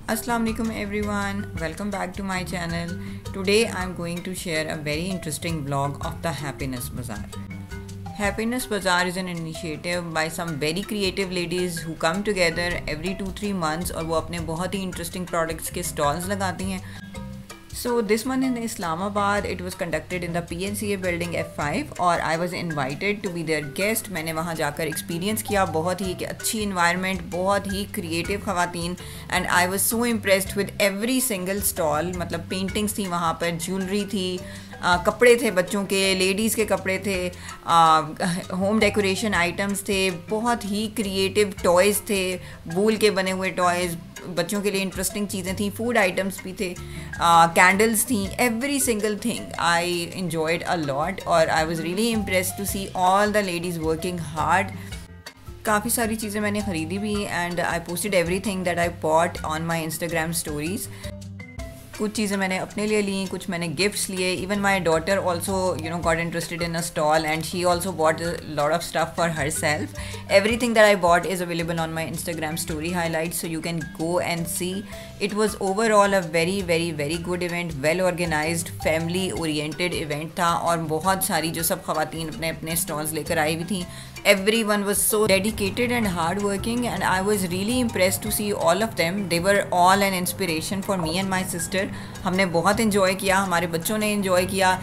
Assalamu alaikum everyone, welcome back to my channel. Today I'm going to share a very interesting vlog of the Happiness Bazaar. Happiness Bazaar is an initiative by some very creative ladies who come together every 2-3 months और वो अपने बहुत ही interesting products के stalls लगाती हैं. So this one in Islamabad, it was conducted in the PNCA building F5 और I was invited to be their guest. मैंने वहाँ जाकर experience किया, बहुत ही अच्छी environment, बहुत ही creative ख़वातीन and I was so impressed with every single stall. मतलब paintings थी वहाँ पर, jewelry थी, कपड़े थे बच्चों के, लेडीज़ के कपड़े थे, होम डेकोरेशन आइटम्स थे, बहुत ही क्रिएटिव टॉयज़ थे, वूल के बने हुए टॉयज़, बच्चों के लिए इंटरेस्टिंग चीज़ें थी, फूड आइटम्स भी थे, कैंडल्स थी, every single thing I enjoyed a lot और I was really impressed to see all the ladies working hard. काफ़ी सारी चीज़ें मैंने ख़रीदी भी and I posted everything that I bought on my Instagram stories. कुछ चीज़ें मैंने अपने लिए ली, कुछ मैंने गिफ्ट्स लिए. Even my daughter also got interested in a stall and she also bought lot of stuff for herself. Everything that I bought is available on my Instagram story highlight, so you can go and see. It was overall a very very very good event, well organised, family oriented event था और बहुत सारी जो सब ख़वातीन अपने अपने stalls लेकर आई हुई थी. Everyone was so dedicated and hardworking and I was really impressed to see all of them. They were all an inspiration for me and my sister. हमने बहुत enjoy किया, हमारे बच्चों ने enjoy किया.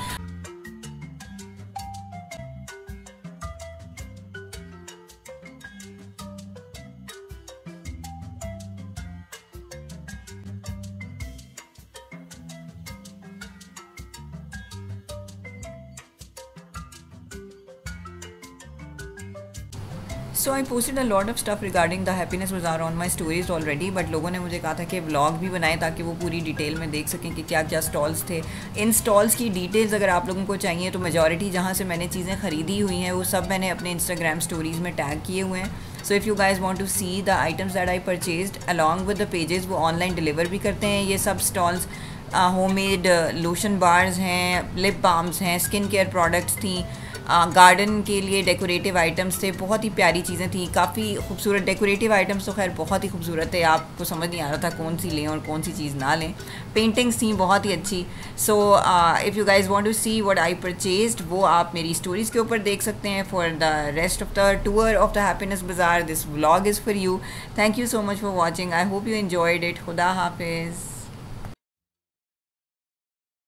So I posted a lot of stuff regarding the happiness bazaar on my stories already, but लोगों ने मुझे कहा था कि व्लॉग भी बनाए ताकि वो पूरी डिटेल में देख सकें कि क्या क्या स्टॉल्स थे. इन स्टॉल्स की डिटेल्स अगर आप लोगों को चाहिए तो मेजॉरिटी जहाँ से मैंने चीज़ें ख़रीदी हुई हैं वो सब मैंने अपने इंस्टाग्राम स्टोरीज़ में टैग किए हुए हैं. So if you guys want to see the items that I purchased along with the pages, वो ऑनलाइन डिलीवर भी करते हैं ये सब स्टॉल्स. होममेड लोशन बार्स हैं, लिप बाम्स हैं, स्किन केयर प्रोडक्ट्स थी, गार्डन के लिए डेकोरेटिव आइटम्स थे, बहुत ही प्यारी चीज़ें थी, काफ़ी खूबसूरत डेकोरेटिव आइटम्स तो खैर बहुत ही खूबसूरत थे, आपको समझ नहीं आ रहा था कौन सी लें और कौन सी चीज़ ना लें. पेंटिंग्स थी बहुत ही अच्छी. So if you guys want to see what I purchased, वो आप मेरी स्टोरीज़ के ऊपर देख सकते हैं. For the rest of the tour of the happiness bazaar, this vlog is for you. Thank you so much for watching. I hope you enjoyed it. खुदा हाफिज़.